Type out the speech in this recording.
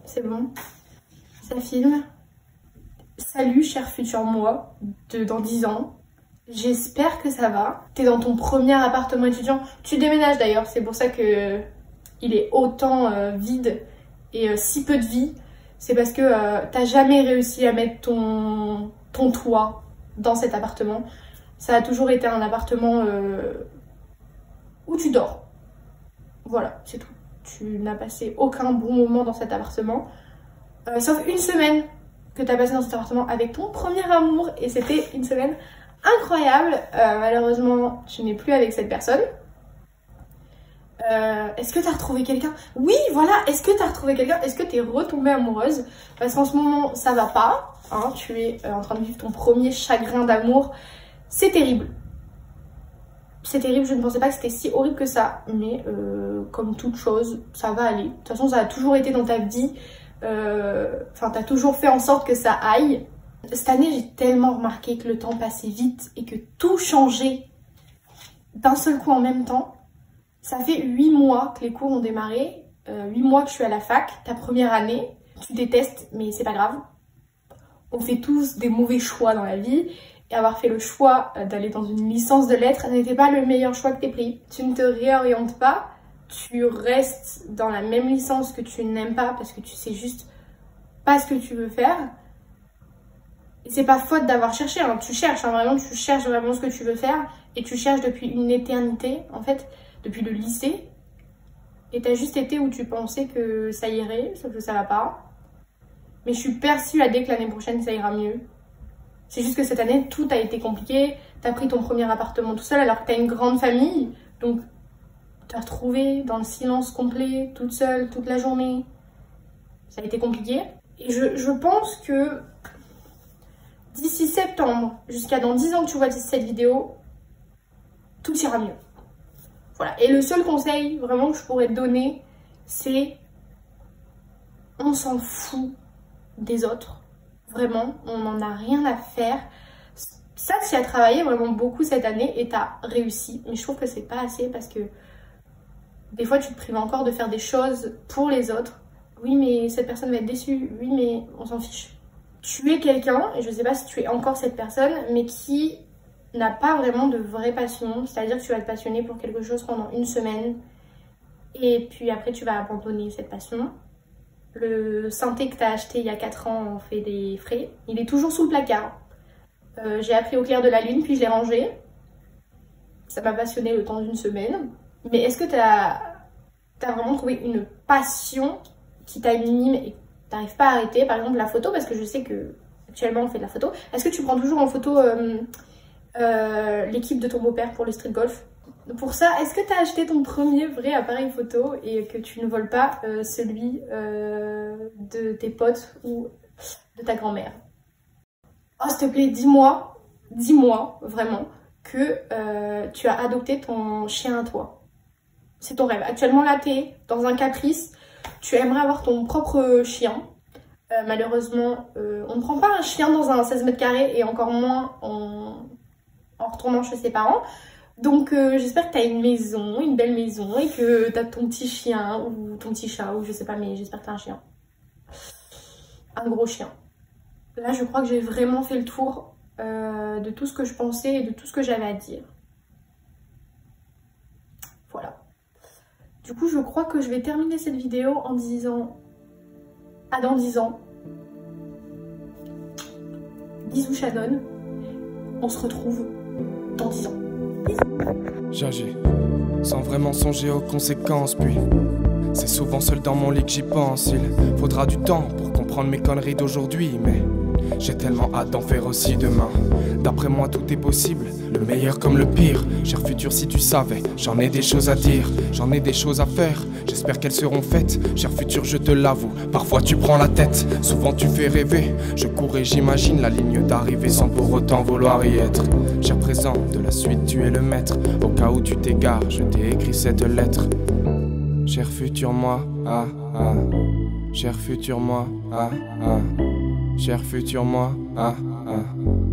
c'est bon. Ça filme. Salut cher futur moi dans 10 ans. J'espère que ça va. T'es dans ton premier appartement étudiant. Tu déménages d'ailleurs, c'est pour ça que il est autant vide et si peu de vie. C'est parce que t'as jamais réussi à mettre ton toit dans cet appartement. Ça a toujours été un appartement où tu dors. Voilà, c'est tout. Tu n'as passé aucun bon moment dans cet appartement. Sauf une semaine que tu as passé dans cet appartement avec ton premier amour. Et c'était une semaine incroyable. Malheureusement, tu n'es plus avec cette personne. Est-ce que tu as retrouvé quelqu'un? Oui, voilà, est-ce que tu as retrouvé quelqu'un? Est-ce que tu es retombée amoureuse? Parce qu'en ce moment, ça va pas. Hein, tu es en train de vivre ton premier chagrin d'amour. C'est terrible. C'est terrible, je ne pensais pas que c'était si horrible que ça. Mais comme toute chose, ça va aller. De toute façon, ça a toujours été dans ta vie. Enfin, t'as toujours fait en sorte que ça aille. Cette année, j'ai tellement remarqué que le temps passait vite et que tout changeait d'un seul coup en même temps. Ça fait 8 mois que les cours ont démarré, 8 mois que je suis à la fac, ta première année. Tu détestes, mais c'est pas grave. On fait tous des mauvais choix dans la vie. Et avoir fait le choix d'aller dans une licence de lettres n'était pas le meilleur choix que t'aies pris. Tu ne te réorientes pas. Tu restes dans la même licence que tu n'aimes pas parce que tu sais juste pas ce que tu veux faire. Et c'est pas faute d'avoir cherché, hein. Tu cherches, hein, vraiment, tu cherches vraiment ce que tu veux faire. Et tu cherches depuis une éternité, en fait, depuis le lycée. Et t'as juste été où tu pensais que ça irait, sauf que ça va pas. Mais je suis persuadée que l'année prochaine, ça ira mieux. C'est juste que cette année, tout a été compliqué. T'as pris ton premier appartement tout seul alors que t'as une grande famille. Donc, t'as retrouvé dans le silence complet, toute seule, toute la journée. Ça a été compliqué. Et je pense que d'ici septembre, jusqu'à dans 10 ans que tu vois cette vidéo, tout ira mieux. Voilà. Et le seul conseil vraiment que je pourrais te donner, c'est on s'en fout des autres. Vraiment, on n'en a rien à faire. Ça, tu as travaillé vraiment beaucoup cette année et tu as réussi. Mais je trouve que c'est pas assez parce que des fois, tu te prives encore de faire des choses pour les autres. Oui, mais cette personne va être déçue. Oui, mais on s'en fiche. Tu es quelqu'un, et je sais pas si tu es encore cette personne, mais qui n'a pas vraiment de vraie passion. C'est-à-dire que tu vas te passionner pour quelque chose pendant une semaine. Et puis après, tu vas abandonner cette passion. Le synthé que tu as acheté il y a 4 ans en fait des frais. Il est toujours sous le placard. J'ai appris au clair de la lune, puis je l'ai rangé. Ça m'a passionné le temps d'une semaine. Mais est-ce que tu as vraiment trouvé une passion qui t'anime et que tu n'arrives pas à arrêter? Par exemple la photo, parce que je sais que actuellement on fait de la photo. Est-ce que tu prends toujours en photo l'équipe de ton beau-père pour le street golf? Pour ça, est-ce que tu as acheté ton premier vrai appareil photo et que tu ne voles pas celui de tes potes ou de ta grand-mère? Oh, s'il te plaît, dis-moi vraiment que tu as adopté ton chien à toi. C'est ton rêve. Actuellement, là, tu es dans un caprice. Tu aimerais avoir ton propre chien. Malheureusement, on ne prend pas un chien dans un 16 mètres carrés et encore moins en retournant chez ses parents. Donc j'espère que tu as une maison, une belle maison et que tu as ton petit chien ou ton petit chat ou je sais pas, mais j'espère que tu as un chien. Un gros chien. Là, je crois que j'ai vraiment fait le tour de tout ce que je pensais et de tout ce que j'avais à dire. Voilà. Du coup, je crois que je vais terminer cette vidéo en disant à dans 10 ans. Bisous Shannon. On se retrouve dans 10 ans. J'agis sans vraiment songer aux conséquences, puis c'est souvent seul dans mon lit que j'y pense. Il faudra du temps pour comprendre mes conneries d'aujourd'hui, mais j'ai tellement hâte d'en faire aussi demain. D'après moi tout est possible, le meilleur comme le pire. Cher futur, si tu savais, j'en ai des choses à dire, j'en ai des choses à faire. J'espère qu'elles seront faites, cher futur, je te l'avoue. Parfois tu prends la tête, souvent tu fais rêver. Je cours et j'imagine la ligne d'arrivée sans pour autant vouloir y être. Cher présent, de la suite tu es le maître. Au cas où tu t'égares, je t'ai écrit cette lettre. Cher futur moi, ah ah. Cher futur moi, ah ah. Cher futur moi, ah ah.